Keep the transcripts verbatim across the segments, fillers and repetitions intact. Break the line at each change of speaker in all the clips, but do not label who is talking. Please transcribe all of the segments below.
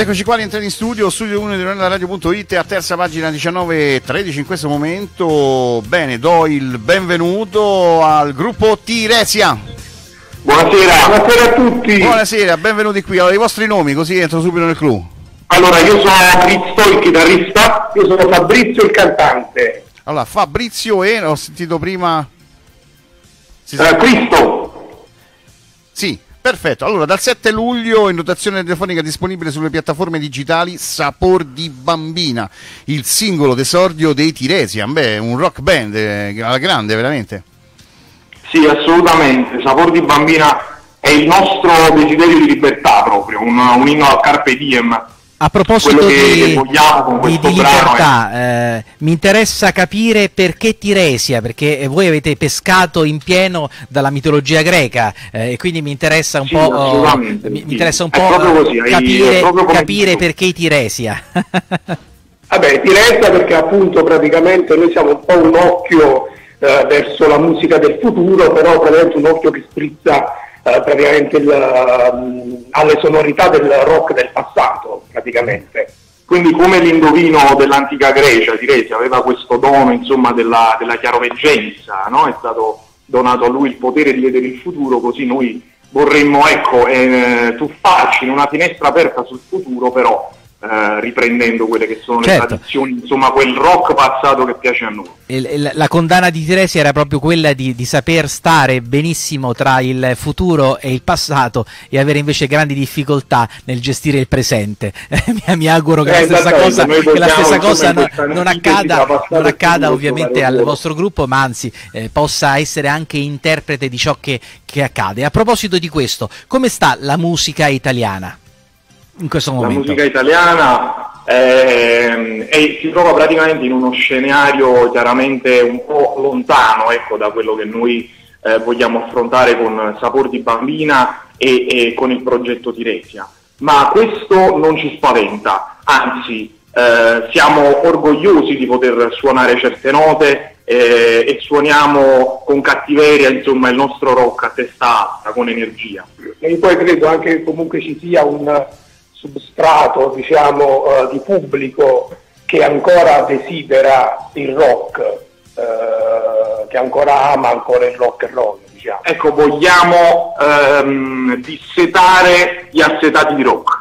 eccoci qua, rientrati in studio, studio uno di radio punto it, a terza pagina diciannove e tredici in questo momento. Bene, do il benvenuto al gruppo Tiresia.
Buonasera, buonasera a tutti.
Buonasera, benvenuti qui. Allora, i vostri nomi, così entro subito nel clou.
Allora, io sono Cristo, il chitarrista. Io sono Fabrizio, il cantante.
Allora, Fabrizio e, ho sentito prima... Si
uh, Cristo.
Sì. Perfetto, allora dal sette luglio in dotazione telefonica disponibile sulle piattaforme digitali Sapor di Bambina, il singolo d'esordio dei Tiresia. Beh, un rock band eh, alla grande, veramente.
Sì, assolutamente, Sapor di Bambina è il nostro desiderio di libertà proprio, un, un inno al Carpe Diem.
A proposito
che,
di,
che vogliamo con
di, di libertà, è... eh, mi interessa capire perché Tiresia, perché voi avete pescato in pieno dalla mitologia greca eh, e quindi mi interessa un
sì,
po', oh, mi,
sì.
mi interessa un
è
po'
così,
capire, capire
tu.
perché i Tiresia.
Vabbè, Tiresia perché appunto praticamente noi siamo un po' un occhio eh, verso la musica del futuro, però praticamente un occhio che sprizza Uh, praticamente il, uh, alle sonorità del rock del passato, praticamente. Quindi come l'indovino dell'antica Grecia, Tiresia aveva questo dono, insomma, della, della chiaroveggenza, no? È stato donato a lui il potere di vedere il futuro, così noi vorremmo, ecco, eh, tuffarci in una finestra aperta sul futuro, però eh, riprendendo quelle che sono
certo.
le tradizioni, insomma, quel rock passato che piace a noi.
La condanna di Tiresia era proprio quella di, di saper stare benissimo tra il futuro e il passato e avere invece grandi difficoltà nel gestire il presente. mi, mi auguro che eh, la stessa cosa, che la stessa cosa non, non accada, non accada ovviamente al vostro gruppo, ma anzi eh, possa essere anche interprete di ciò che, che accade. A proposito di questo, come sta la musica italiana in questo momento?
La musica italiana Eh, e si trova praticamente in uno scenario chiaramente un po' lontano, ecco, da quello che noi eh, vogliamo affrontare con Sapor di Bambina e, e con il progetto Tiresia, ma questo non ci spaventa, anzi eh, siamo orgogliosi di poter suonare certe note eh, e suoniamo con cattiveria, insomma, il nostro rock a testa alta, con energia. E poi credo anche che comunque ci sia un substrato, diciamo, uh, di pubblico che ancora desidera il rock, uh, che ancora ama ancora il rock and roll, diciamo. Ecco, vogliamo um, dissetare gli assetati di rock.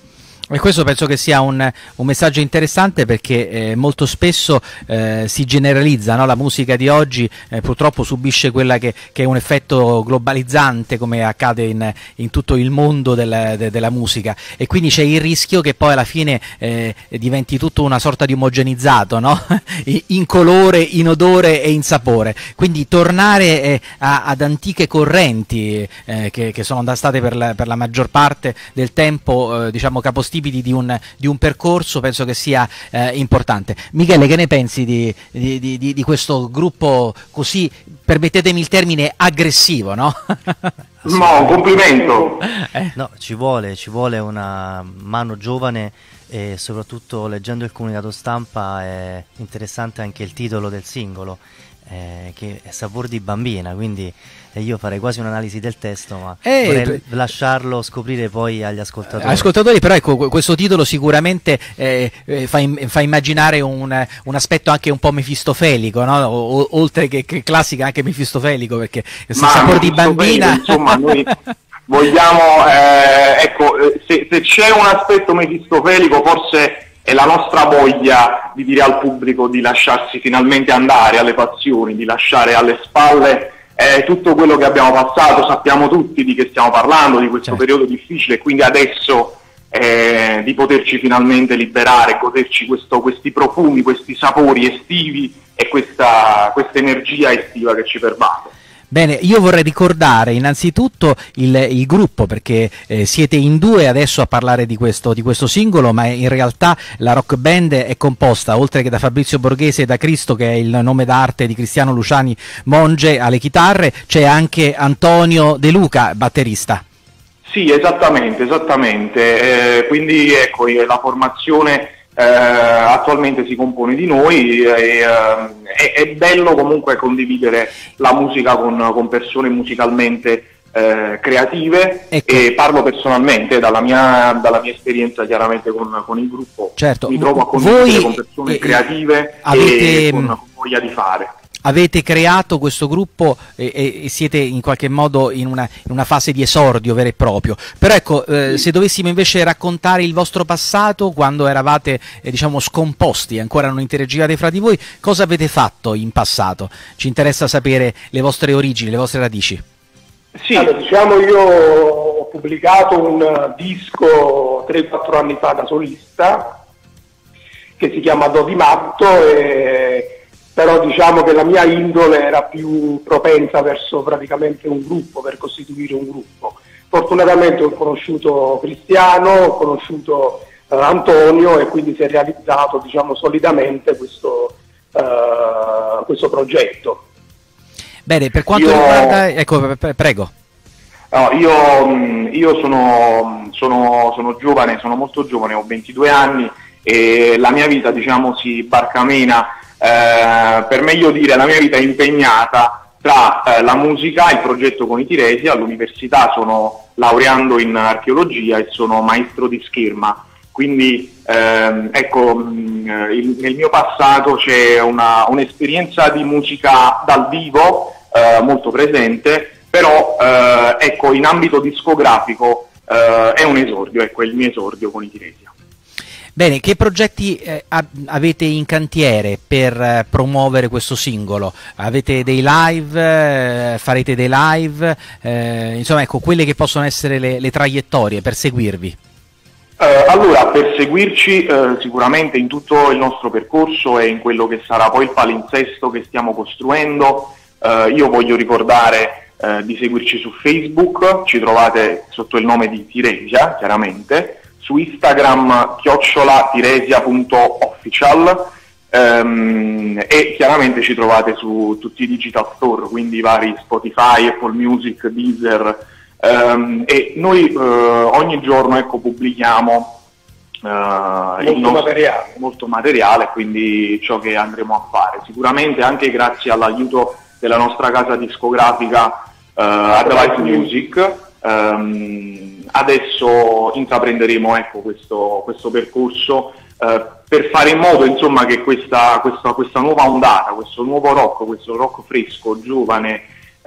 E questo penso che sia un, un messaggio interessante, perché eh, molto spesso eh, si generalizza, no? La musica di oggi eh, purtroppo subisce quella che, che è un effetto globalizzante, come accade in, in tutto il mondo del, de, della musica, e quindi c'è il rischio che poi alla fine eh, diventi tutto una sorta di omogenizzato, no? In colore, in odore e in sapore. Quindi tornare eh, a, ad antiche correnti eh, che, che sono state per la, per la maggior parte del tempo eh, diciamo capostipiti Di un, di un percorso, penso che sia eh, importante. Michele, che ne pensi di, di, di, di questo gruppo così, permettetemi il termine, aggressivo, no?
No, un complimento.
Eh. No, ci vuole, ci vuole una mano giovane, e soprattutto leggendo il comunicato stampa è interessante anche il titolo del singolo, eh, che è Sapor di Bambina, quindi e io farei quasi un'analisi del testo, ma eh, vorrei lasciarlo scoprire poi agli ascoltatori.
Agli ascoltatori, però ecco, questo titolo sicuramente eh, fa, in, fa immaginare un, un aspetto anche un po' mefistofelico, no? O, oltre che, che classica, anche mefistofelico, perché il Sapor di Bambina,
insomma, noi vogliamo eh, ecco, se, se c'è un aspetto mefistofelico, forse è la nostra voglia di dire al pubblico di lasciarsi finalmente andare alle passioni, di lasciare alle spalle Eh, tutto quello che abbiamo passato. Sappiamo tutti di che stiamo parlando, di questo certo. periodo difficile, quindi adesso eh, di poterci finalmente liberare, goderci questo, questi profumi, questi sapori estivi e questa, questa energia estiva che ci pervade.
Bene, io vorrei ricordare innanzitutto il, il gruppo, perché eh, siete in due adesso a parlare di questo, di questo singolo, ma in realtà la rock band è composta, oltre che da Fabrizio Borghese e da Cristo, che è il nome d'arte di Cristiano Luciani Monge alle chitarre, c'è anche Antonio De Luca, batterista.
Sì, esattamente, esattamente, eh, quindi ecco, la formazione eh, attualmente si compone di noi e eh, è, è bello comunque condividere la musica con, con persone musicalmente eh, creative,
ecco.
E parlo personalmente dalla mia, dalla mia esperienza chiaramente con, con il gruppo.
Certo.
Mi trovo a condividere
Voi,
con persone
eh,
creative
avete,
e con, con voglia di fare.
Avete creato questo gruppo e, e siete in qualche modo in una, in una fase di esordio vero e proprio, però ecco, eh, se dovessimo invece raccontare il vostro passato quando eravate eh, diciamo scomposti, ancora non interagivate fra di voi, cosa avete fatto in passato? Ci interessa sapere le vostre origini, le vostre radici.
Sì.
Allora, diciamo, io ho pubblicato un disco tre quattro anni fa da solista che si chiama Do di Matto, e però diciamo che la mia indole era più propensa verso praticamente un gruppo, per costituire un gruppo. Fortunatamente ho conosciuto Cristiano, ho conosciuto uh, Antonio, e quindi si è realizzato, diciamo, solidamente questo, uh, questo progetto.
Bene, per quanto
io...
riguarda... Ecco, prego.
No, io, io sono, sono, sono giovane, sono molto giovane, ho ventidue anni e la mia vita, diciamo, si barcamena, eh, per meglio dire, la mia vita è impegnata tra eh, la musica, il progetto con i Tiresi. All'università sono laureando in archeologia e sono maestro di scherma, quindi ehm, ecco, mh, il, nel mio passato c'è una, un'esperienza di musica dal vivo eh, molto presente, però eh, ecco, in ambito discografico eh, è un esordio, ecco, è il mio esordio con i Tiresi.
Bene, che progetti eh, avete in cantiere per eh, promuovere questo singolo? Avete dei live, eh, farete dei live, eh, insomma, ecco, quelle che possono essere le, le traiettorie per seguirvi.
Eh, allora, per seguirci eh, sicuramente in tutto il nostro percorso e in quello che sarà poi il palinsesto che stiamo costruendo, eh, io voglio ricordare eh, di seguirci su Facebook, ci trovate sotto il nome di Tiresia, chiaramente, su Instagram chiocciola tiresia punto official, ehm, e chiaramente ci trovate su tutti i digital store, quindi i vari Spotify, Apple Music, Deezer, ehm, e noi eh, ogni giorno, ecco, pubblichiamo eh,
molto,
il nostro,
materiale.
molto materiale, quindi ciò che andremo a fare. Sicuramente anche grazie all'aiuto della nostra casa discografica eh, Advice Music. Um, adesso intraprenderemo, ecco, questo, questo percorso uh, per fare in modo, insomma, che questa, questa, questa nuova ondata, questo nuovo rock, questo rock fresco, giovane,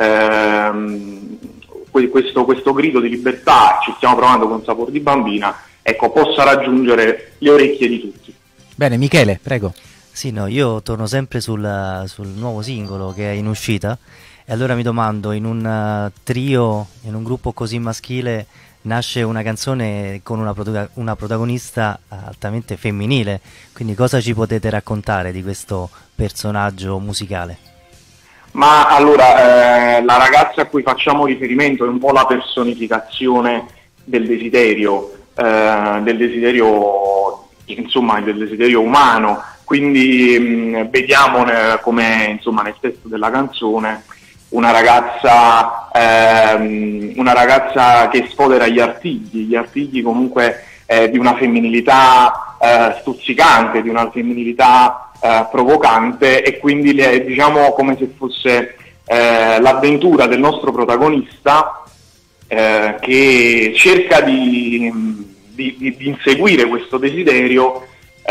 um, questo, questo grido di libertà, ci stiamo provando con Sapor di Bambina, ecco, possa raggiungere le orecchie di tutti.
Bene, Michele, prego.
Sì, no, io torno sempre sul, sul nuovo singolo che è in uscita. E allora mi domando, in un uh, trio, in un gruppo così maschile, nasce una canzone con una, prota una protagonista altamente femminile, quindi cosa ci potete raccontare di questo personaggio musicale?
Ma allora, eh, la ragazza a cui facciamo riferimento è un po' la personificazione del desiderio, eh, del desiderio, insomma, del desiderio umano, quindi mh, vediamo eh, come, insomma, nel testo della canzone, una ragazza, ehm, una ragazza che sfodera gli artigli, gli artigli comunque eh, di una femminilità eh, stuzzicante, di una femminilità eh, provocante, e quindi le, diciamo come se fosse eh, l'avventura del nostro protagonista eh, che cerca di, di, di, di inseguire questo desiderio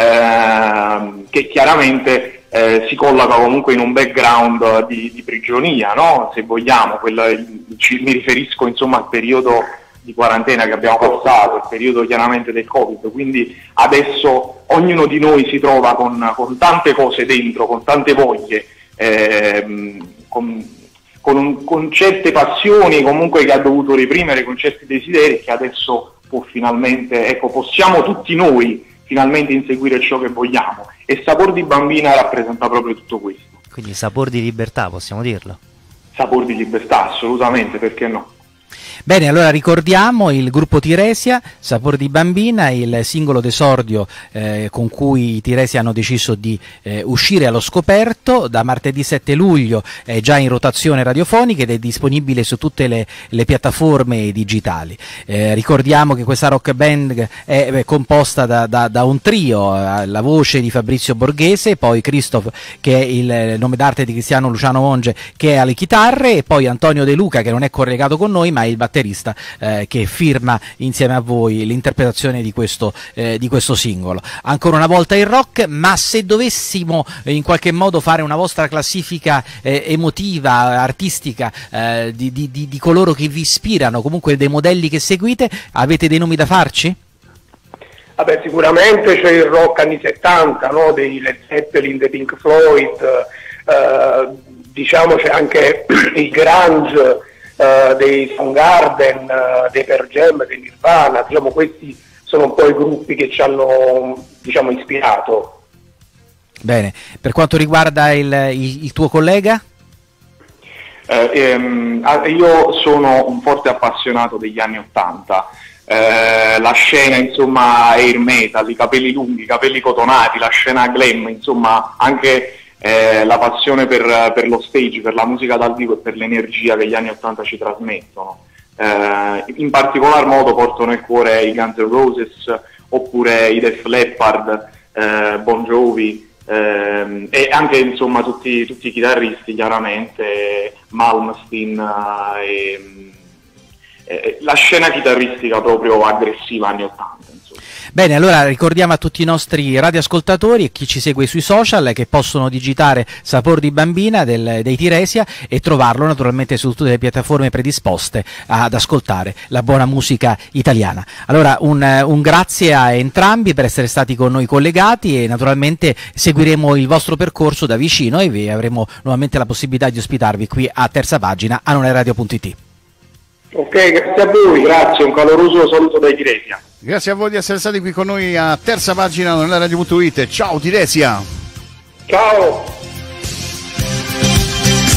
eh, che chiaramente Eh, si colloca comunque in un background di, di prigionia, no? Se vogliamo, quella, ci, mi riferisco, insomma, al periodo di quarantena che abbiamo passato, il periodo chiaramente del Covid, quindi adesso ognuno di noi si trova con, con tante cose dentro, con tante voglie, ehm, con, con, un, con certe passioni comunque che ha dovuto reprimere, con certi desideri che adesso può finalmente, ecco, possiamo tutti noi finalmente inseguire ciò che vogliamo, e Sapor di Bambina rappresenta proprio tutto questo.
Quindi sapor di libertà, possiamo dirlo?
Sapor di libertà, assolutamente, perché no?
Bene, allora ricordiamo il gruppo Tiresia, Sapore di Bambina, il singolo d'esordio eh, con cui i Tiresia hanno deciso di eh, uscire allo scoperto. Da martedì sette luglio è già in rotazione radiofonica ed è disponibile su tutte le, le piattaforme digitali. Eh, ricordiamo che questa rock band è, è composta da, da, da un trio, eh, la voce di Fabrizio Borghese, poi Christoph, che è il nome d'arte di Cristiano Luciano Monge, che è alle chitarre, e poi Antonio De Luca, che non è collegato con noi ma è il batterista eh, che firma insieme a voi l'interpretazione di questo, eh, di questo singolo. Ancora una volta il rock, ma se dovessimo eh, in qualche modo fare una vostra classifica eh, emotiva, artistica, eh, di, di, di, di coloro che vi ispirano, comunque dei modelli che seguite, avete dei nomi da farci?
Vabbè, sicuramente c'è il rock anni settanta, no? Dei Led Zeppelin, dei Pink Floyd, eh, diciamo c'è anche il grunge, Uh, dei Soundgarden, uh, dei Pearl Jam, dei Nirvana, diciamo questi sono un po' i gruppi che ci hanno, diciamo, ispirato.
Bene, per quanto riguarda il, il, il tuo collega?
Eh, ehm, io sono un forte appassionato degli anni Ottanta, eh, la scena insomma air metal, i capelli lunghi, i capelli cotonati, la scena glam, insomma anche Eh, la passione per, per lo stage, per la musica dal vivo e per l'energia che gli anni Ottanta ci trasmettono. Eh, in particolar modo porto nel cuore i Guns N' Roses oppure i Def Leppard, eh, Bon Jovi eh, e anche insomma tutti, tutti i chitarristi, chiaramente Malmsteen eh, e, e la scena chitarristica proprio aggressiva anni Ottanta.
Bene, allora ricordiamo a tutti i nostri radioascoltatori e chi ci segue sui social che possono digitare Sapore di Bambina del, dei Tiresia e trovarlo naturalmente su tutte le piattaforme predisposte ad ascoltare la buona musica italiana. Allora un, un grazie a entrambi per essere stati con noi collegati e naturalmente seguiremo il vostro percorso da vicino e vi avremo nuovamente la possibilità di ospitarvi qui a Terza Pagina a noneradio punto it.
Ok, grazie a voi, grazie, un caloroso saluto dai Tiresia.
Grazie a voi di essere stati qui con noi a Terza Pagina nella radio punto it. Ciao Tiresia.
Ciao.